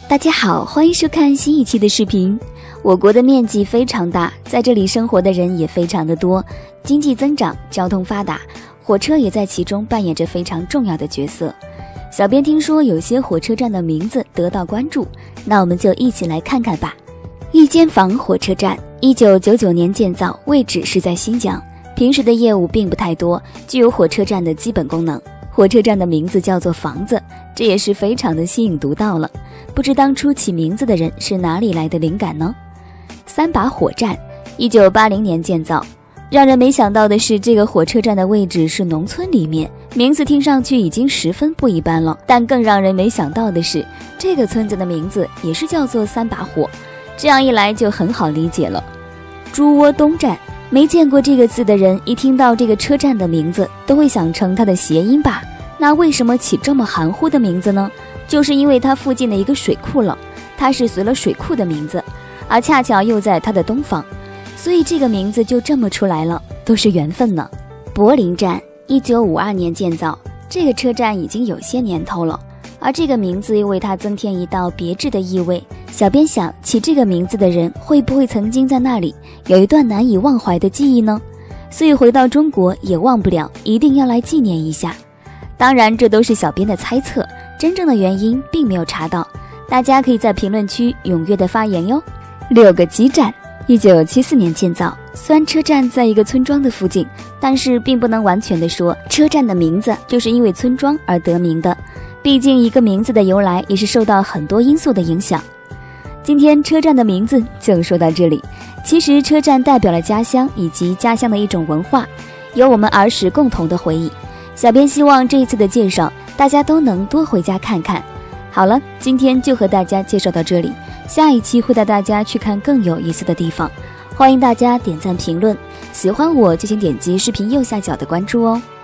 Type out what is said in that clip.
大家好，欢迎收看新一期的视频。我国的面积非常大，在这里生活的人也非常的多，经济增长，交通发达，火车也在其中扮演着非常重要的角色。小编听说有些火车站的名字得到关注，那我们就一起来看看吧。一间房火车站，1999年建造，位置是在新疆，平时的业务并不太多，具有火车站的基本功能。火车站的名字叫做房子，这也是非常的吸引独到了。不知当初起名字的人是哪里来的灵感呢？三把火站，1980年建造。让人没想到的是，这个火车站的位置是农村里面，名字听上去已经十分不一般了。但更让人没想到的是，这个村子的名字也是叫做三把火，这样一来就很好理解了。猪窝东站，没见过这个字的人一听到这个车站的名字都会想成它的谐音吧。那为什么起这么含糊的名字呢？就是因为它附近的一个水库了，它是随了水库的名字，而恰巧又在它的东方，所以这个名字就这么出来了，都是缘分呢。柏林站，1952年建造，这个车站已经有些年头了，而这个名字又为它增添一道别致的意味。小编想，起这个名字的人会不会曾经在那里有一段难以忘怀的记忆呢？所以回到中国也忘不了，一定要来纪念一下。当然这都是小编的猜测，真正的原因并没有查到，大家可以在评论区踊跃的发言哟。六个基站，1974年建造，虽然车站在一个村庄的附近，但是并不能完全的说车站的名字就是因为村庄而得名的，毕竟一个名字的由来也是受到很多因素的影响。今天车站的名字就说到这里。其实车站代表了家乡以及家乡的一种文化，有我们儿时共同的回忆。小编希望这一次的介绍大家都能多回家看看。好了，今天就和大家介绍到这里，下一期会带大家去看更有意思的地方。欢迎大家点赞评论，喜欢我就请点击视频右下角的关注哦。